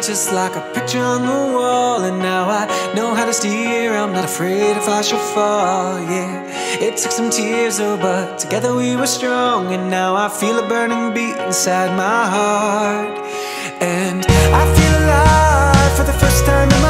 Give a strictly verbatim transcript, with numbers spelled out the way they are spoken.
just like a picture on the wall. And now I know how to steer, I'm not afraid if I should fall, yeah. It took some tears, oh, but together we were strong. And now I feel a burning beat inside my heart. And I feel alive for the first time in my